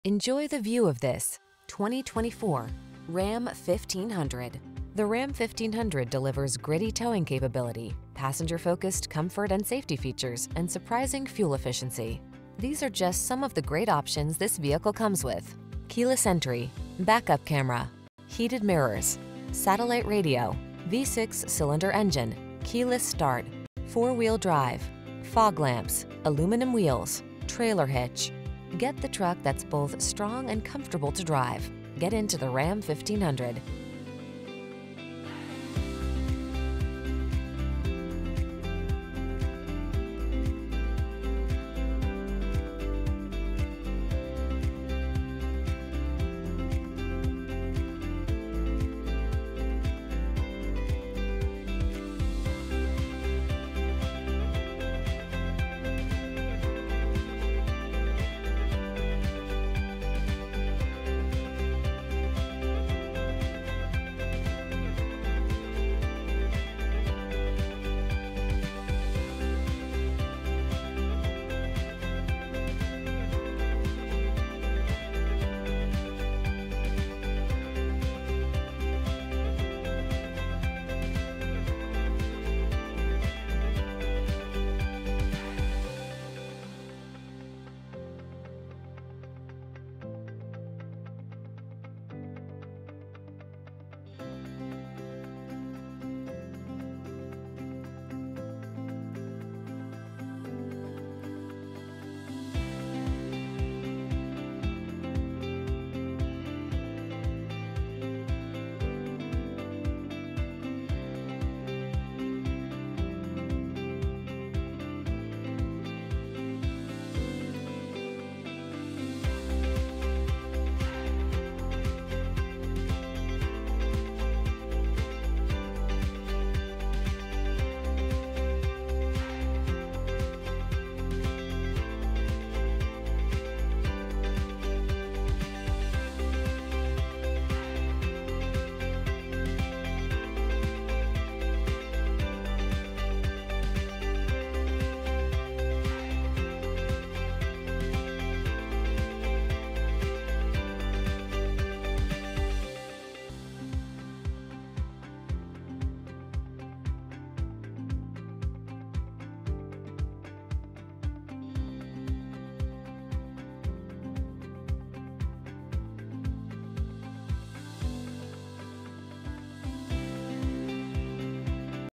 Enjoy the view of this 2024 Ram 1500. The Ram 1500 delivers gritty towing capability, passenger-focused comfort and safety features, and surprising fuel efficiency. These are just some of the great options this vehicle comes with: keyless entry, backup camera, heated mirrors, satellite radio, V6 cylinder engine, keyless start, four-wheel drive, fog lamps, aluminum wheels, trailer hitch. Get the truck that's both strong and comfortable to drive. Get into the Ram 1500.